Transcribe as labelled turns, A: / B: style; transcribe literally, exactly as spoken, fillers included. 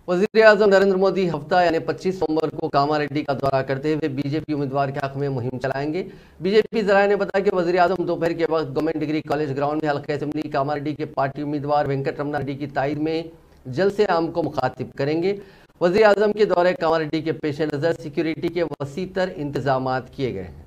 A: वज़ीर आज़म नरेंद्र मोदी हफ्ता यानी पच्चीस नवंबर को कामारेड्डी का दौरा करते हुए बीजेपी उम्मीदवार के हक में मुहिम चलाएंगे। बीजेपी जराये ने बताया कि वज़ीर आज़म दोपहर के वक्त गवर्नमेंट डिग्री कॉलेज ग्राउंड में हल्का असेंबली कामारेड्डी के पार्टी उम्मीदवार वेंकट रमना रेड्डी की ताईद में जलसे आम को मुखातिब करेंगे। वज़ीर आज़म के दौरे कामारेड्डी के पेश नज़र सिक्योरिटी के वसीतर इंतजाम किए गए हैं।